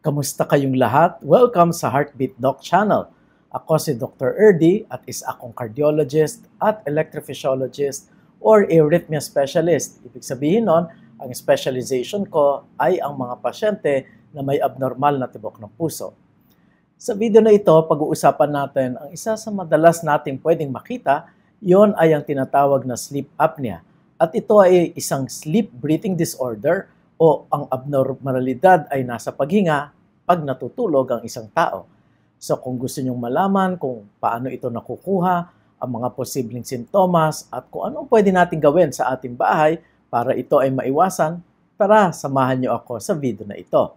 Kamusta kayong lahat? Welcome sa Heartbeat Doc Channel. Ako si Dr. Erdy at isa akong cardiologist at electrophysiologist or arrhythmia specialist. Ibig sabihin nun, ang specialization ko ay ang mga pasyente na may abnormal na tibok ng puso. Sa video na ito, pag-uusapan natin ang isa sa madalas nating pwedeng makita, yon ay ang tinatawag na sleep apnea. At ito ay isang sleep breathing disorder o ang abnormalidad ay nasa paghinga pag natutulog ang isang tao. So kung gusto nyong malaman kung paano ito nakukuha, ang mga posibleng sintomas at kung anong pwede natin gawin sa ating bahay para ito ay maiwasan, tara samahan nyo ako sa video na ito.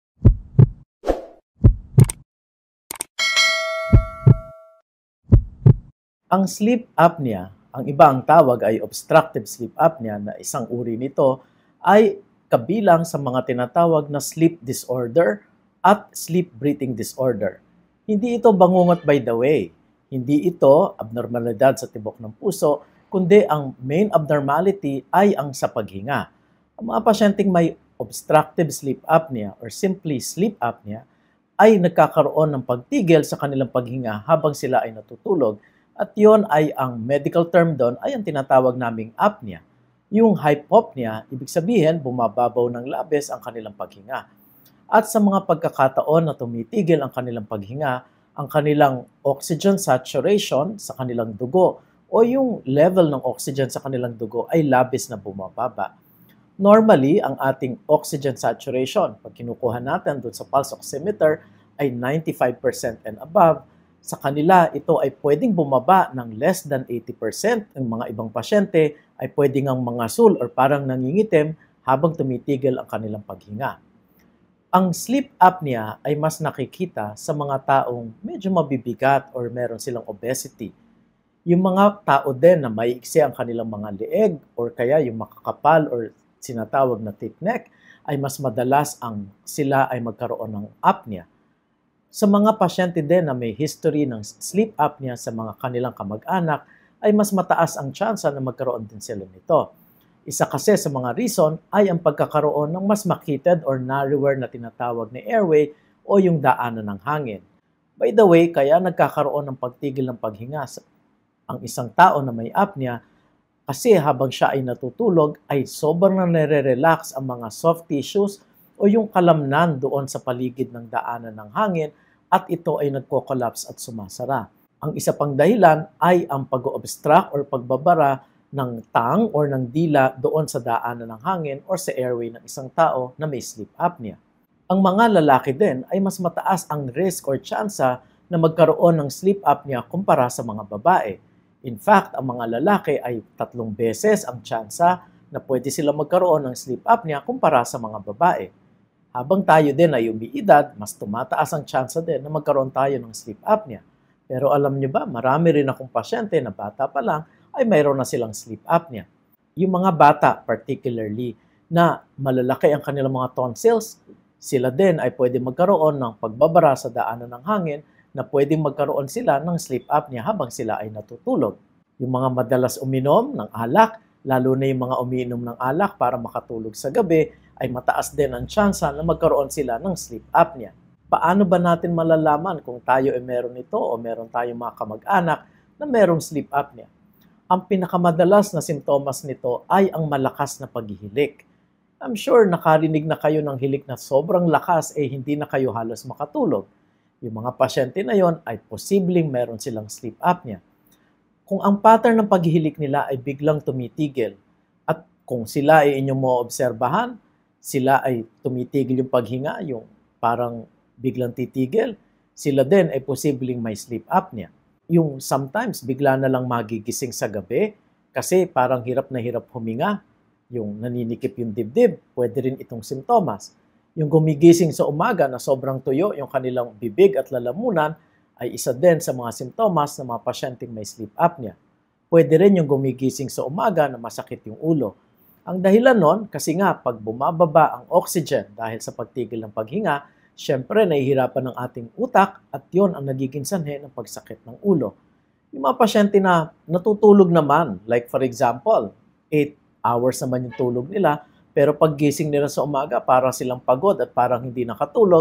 Ang sleep apnea, ang ibang tawag ay obstructive sleep apnea na isang uri nito ay kabilang sa mga tinatawag na sleep disorder at sleep breathing disorder. Hindi ito bangungot by the way. Hindi ito abnormalidad sa tibok ng puso, kundi ang main abnormality ay ang sa paghinga. Ang mga pasyenteng may obstructive sleep apnea or simply sleep apnea ay nagkakaroon ng pagtigil sa kanilang paghinga habang sila ay natutulog. At yon ay ang medical term doon ay ang tinatawag naming apnea. Yung hypopnea, ibig sabihin bumababaw ng labis ang kanilang paghinga. At sa mga pagkakataon na tumitigil ang kanilang paghinga, ang kanilang oxygen saturation sa kanilang dugo o yung level ng oxygen sa kanilang dugo ay labis na bumababa. Normally, ang ating oxygen saturation, pag kinukuha natin doon sa pulse oximeter, ay 95% and above. Sa kanila, ito ay pwedeng bumaba ng less than 80%. Ang mga ibang pasyente ay pwedeng ang mangasul or parang nangingitim habang tumitigil ang kanilang paghinga. Ang sleep apnea ay mas nakikita sa mga taong medyo mabibigat or meron silang obesity. Yung mga tao din na maiiksi ang kanilang mga leeg or kaya yung makakapal or sinatawag na thick neck ay mas madalas sila ay magkaroon ng apnea. Sa mga pasyente din na may history ng sleep apnea sa mga kanilang kamag-anak, ay mas mataas ang tsansa na magkaroon din sila nito. Isa kasi sa mga reason ay ang pagkakaroon ng mas makitid or narrower na tinatawag na airway o yung daanan ng hangin. By the way, kaya nagkakaroon ng pagtigil ng paghinga ang isang tao na may apnea kasi habang siya ay natutulog ay sobrang na nare-relax ang mga soft tissues o yung kalamnan doon sa paligid ng daanan ng hangin at ito ay nagko-collapse at sumasara. Ang isa pang dahilan ay ang pag-obstruct or pagbabara ng tang or ng dila doon sa daanan ng hangin or sa airway ng isang tao na may sleep apnea. Ang mga lalaki din ay mas mataas ang risk or tsansa na magkaroon ng sleep apnea kumpara sa mga babae. In fact, ang mga lalaki ay 3 beses ang tsansa na pwede sila magkaroon ng sleep apnea kumpara sa mga babae. Habang tayo din ay umiidad, mas tumataas ang tsansa din na magkaroon tayo ng sleep apnea. Pero alam nyo ba, marami rin akong pasyente na bata pa lang ay mayroon na silang sleep apnea. Yung mga bata particularly na malalaki ang kanilang mga tonsils, sila din ay pwede magkaroon ng pagbabara sa daanan ng hangin na pwedeng magkaroon sila ng sleep apnea habang sila ay natutulog. Yung mga madalas uminom ng alak, lalo na yung mga umiinom ng alak para makatulog sa gabi, ay mataas din ang tsansa na magkaroon sila ng sleep apnea. Paano ba natin malalaman kung tayo ay meron ito o meron tayong mga kamag-anak na merong sleep apnea? Ang pinakamadalas na simptomas nito ay ang malakas na paghihilik. I'm sure nakarinig na kayo ng hilik na sobrang lakas hindi na kayo halos makatulog. Yung mga pasyente na yon ay posibleng meron silang sleep apnea. Kung ang pattern ng paghihilik nila ay biglang tumitigil at kung sila ay inyong maobserbahan, sila ay tumitigil yung paghinga, yung parang biglang titigil, sila din ay posibleng may sleep apnea. Yung sometimes bigla na lang magigising sa gabi kasi parang hirap na hirap huminga, yung naninikip yung dibdib, pwede rin itong simptomas. Yung gumigising sa umaga na sobrang tuyo yung kanilang bibig at lalamunan ay isa din sa mga simptomas ng mga pasyenteng may sleep apnea. Pwede rin yung gumigising sa umaga na masakit yung ulo. Ang dahilan nun, kasi nga pag bumababa ang oxygen dahil sa pagtigil ng paghinga, syempre nahihirapan ng ating utak at yon ang nagiging sanhi ng pagsakit ng ulo. Yung mga pasyente na natutulog naman, like for example, 8 hours naman yung tulog nila, pero pag gising nila sa umaga, parang silang pagod at parang hindi nakatulog,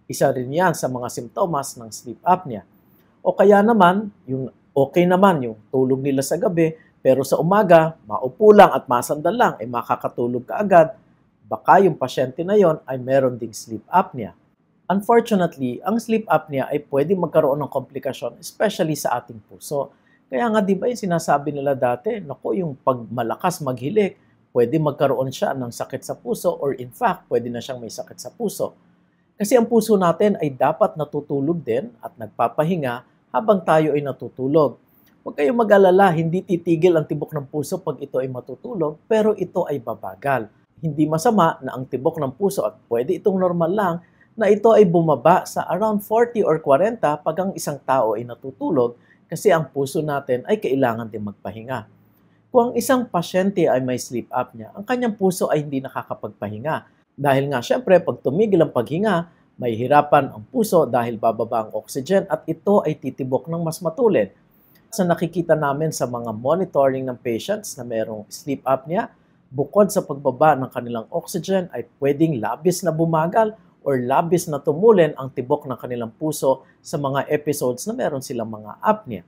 Isa rin yan sa mga simptomas ng sleep apnea. O kaya naman, yung okay naman yung tulog nila sa gabi, pero sa umaga, maupo lang at masandal lang, ay makakatulog ka agad, baka yung pasyente na yon ay meron ding sleep apnea. Unfortunately, ang sleep apnea ay pwede magkaroon ng komplikasyon, especially sa ating puso. Kaya nga di ba yung sinasabi nila dati, naku, yung pag malakas maghilik, pwede magkaroon siya ng sakit sa puso or in fact, pwede na siyang may sakit sa puso. Kasi ang puso natin ay dapat natutulog din at nagpapahinga habang tayo ay natutulog. Huwag kayong mag-alala, hindi titigil ang tibok ng puso pag ito ay matutulog, pero ito ay babagal. Hindi masama na ang tibok ng puso at pwede itong normal lang na ito ay bumaba sa around 40 or 40 pag ang isang tao ay natutulog kasi ang puso natin ay kailangan din magpahinga. Kung ang isang pasyente ay may sleep apnea, ang kanyang puso ay hindi nakakapagpahinga. Dahil nga syempre pag tumigil ang paghinga, may hirapan ang puso dahil bababa ang oxygen at ito ay titibok ng mas matulid. Sa nakikita namin sa mga monitoring ng patients na mayroong sleep apnea, bukod sa pagbaba ng kanilang oxygen ay pwedeng labis na bumagal or labis na tumulin ang tibok ng kanilang puso sa mga episodes na meron silang mga apnea.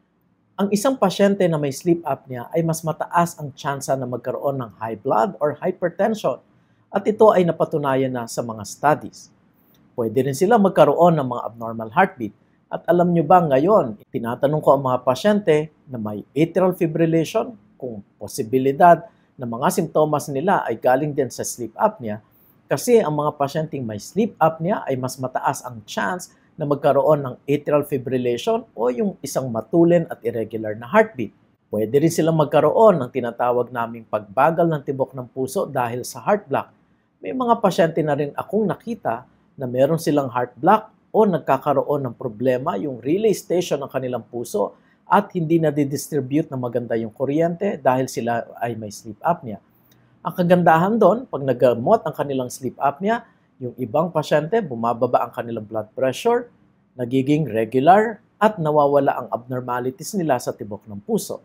Ang isang pasyente na may sleep apnea ay mas mataas ang tsansa na magkaroon ng high blood or hypertension at ito ay napatunayan na sa mga studies. Pwede rin sila magkaroon ng mga abnormal heartbeat. At alam nyo ba ngayon, tinatanong ko ang mga pasyente na may atrial fibrillation kung posibilidad na mga simptomas nila ay galing din sa sleep apnea kasi ang mga pasyenteng may sleep apnea ay mas mataas ang chance na magkaroon ng atrial fibrillation o yung isang matulin at irregular na heartbeat. Pwede rin silang magkaroon ng tinatawag naming pagbagal ng tibok ng puso dahil sa heart block. May mga pasyente na rin akong nakita na meron silang heart block o nagkakaroon ng problema yung relay station ng kanilang puso at hindi na didistribute na maganda yung kuryente dahil sila ay may sleep apnea. Ang kagandahan doon, pag nagamot ang kanilang sleep apnea, yung ibang pasyente, bumababa ang kanilang blood pressure, nagiging regular, at nawawala ang abnormalities nila sa tibok ng puso.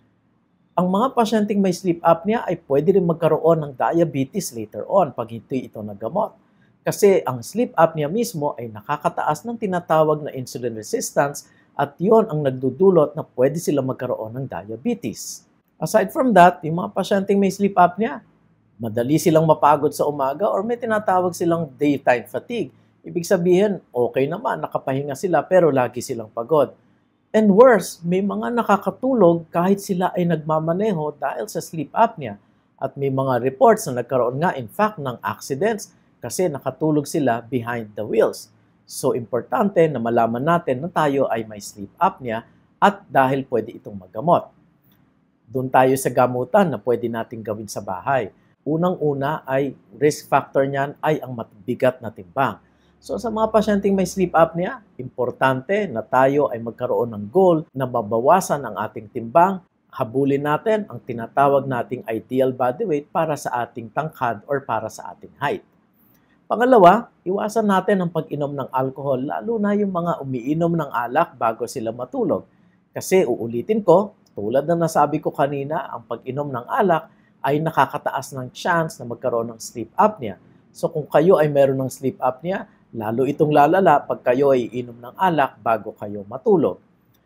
Ang mga pasyenteng may sleep apnea ay pwede rin magkaroon ng diabetes later on pag hindi ito nagamot. Kasi ang sleep apnea mismo ay nakakataas ng tinatawag na insulin resistance at yon ang nagdudulot na pwede sila magkaroon ng diabetes. Aside from that, yung mga pasyenteng may sleep apnea, madali silang mapagod sa umaga or may tinatawag silang daytime fatigue. Ibig sabihin, okay naman, nakapahinga sila pero lagi silang pagod. And worse, may mga nakakatulog kahit sila ay nagmamaneho dahil sa sleep apnea. At may mga reports na nagkaroon nga in fact ng accidents kasi nakatulog sila behind the wheels. So, importante na malaman natin na tayo ay may sleep apnea at dahil pwede itong magamot. Doon tayo sa gamutan na pwede nating gawin sa bahay. Unang-una ay risk factor niyan ay ang mabigat na timbang. So, sa mga pasyenteng may sleep apnea, importante na tayo ay magkaroon ng goal na mabawasan ang ating timbang. Habulin natin ang tinatawag nating ideal body weight para sa ating tangkad or para sa ating height. Pangalawa, iwasan natin ang pag-inom ng alcohol, lalo na yung mga umiinom ng alak bago sila matulog. Kasi uulitin ko, tulad na nasabi ko kanina, ang pag-inom ng alak ay nakakataas ng chance na magkaroon ng sleep apnea. So kung kayo ay meron ng sleep apnea, lalo itong lalala pag kayo ay iinom ng alak bago kayo matulog.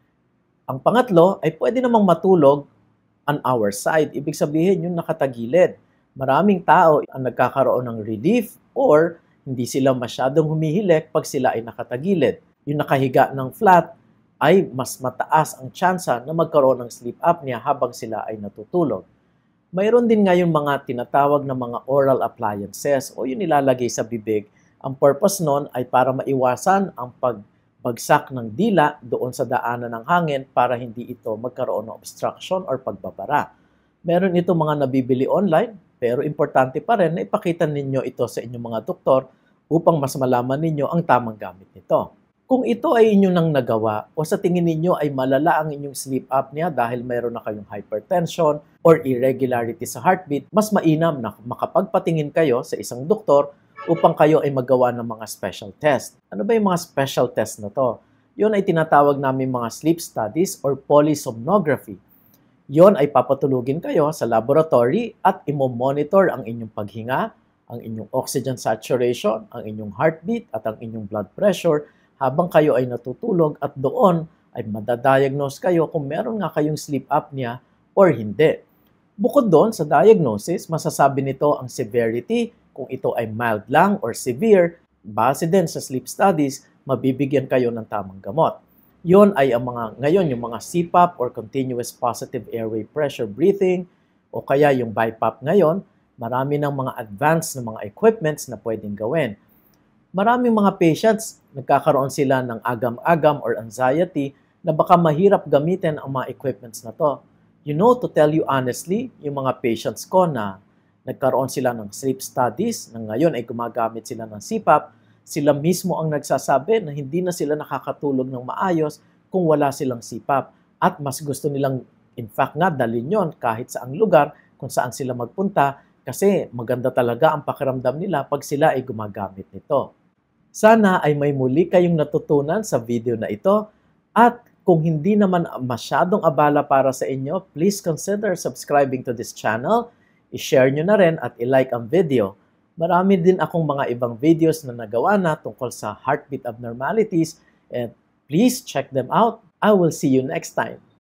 Ang pangatlo ay pwede namang matulog on our side. Ibig sabihin yung nakatagilid. Maraming tao ang nagkakaroon ng relief or hindi sila masyadong humihilik pag sila ay nakatagilid. Yung nakahiga ng flat ay mas mataas ang tsansa na magkaroon ng sleep apnea habang sila ay natutulog. Mayroon din ngayon mga tinatawag na mga oral appliances o yung nilalagay sa bibig. Ang purpose nun ay para maiwasan ang pagbagsak ng dila doon sa daanan ng hangin para hindi ito magkaroon ng obstruction or pagbabara. Meron ito mga nabibili online, pero importante pa rin na ipakita ninyo ito sa inyong mga doktor upang mas malaman ninyo ang tamang gamit nito. Kung ito ay inyong nang nagawa o sa tingin ninyo ay malala ang inyong sleep apnea dahil mayroon na kayong hypertension or irregularity sa heartbeat, mas mainam na makapagpatingin kayo sa isang doktor upang kayo ay magawa ng mga special test. Ano ba yung mga special test na to? Yun ay tinatawag namin mga sleep studies or polysomnography. Yon ay papatulugin kayo sa laboratory at imo-monitor ang inyong paghinga, ang inyong oxygen saturation, ang inyong heartbeat at ang inyong blood pressure habang kayo ay natutulog at doon ay madadiagnose kayo kung meron nga kayong sleep apnea or hindi. Bukod doon sa diagnosis, masasabi nito ang severity, kung ito ay mild lang or severe. Base din sa sleep studies, mabibigyan kayo ng tamang gamot. Yon ay ang ngayon yung mga CPAP or continuous positive airway pressure breathing o kaya yung BiPAP ngayon, marami ng mga advanced na mga equipments na pwedeng gawin. Maraming mga patients, nagkakaroon sila ng agam-agam or anxiety na baka mahirap gamitin ang mga equipments na to. You know, to tell you honestly, yung mga patients ko na nagkaroon sila ng sleep studies, na ngayon ay gumagamit sila ng CPAP, sila mismo ang nagsasabi na hindi na sila nakakatulog ng maayos kung wala silang CPAP. At mas gusto nilang, in fact nga, dalhin yon kahit saang lugar kung saan sila magpunta kasi maganda talaga ang pakiramdam nila pag sila ay gumagamit nito. Sana ay may muli kayong natutunan sa video na ito at kung hindi naman masyadong abala para sa inyo, please consider subscribing to this channel, i-share nyo na rin at i-like ang video. Marami din akong mga ibang videos na nagawa na tungkol sa heartbeat abnormalities and please check them out. I will see you next time.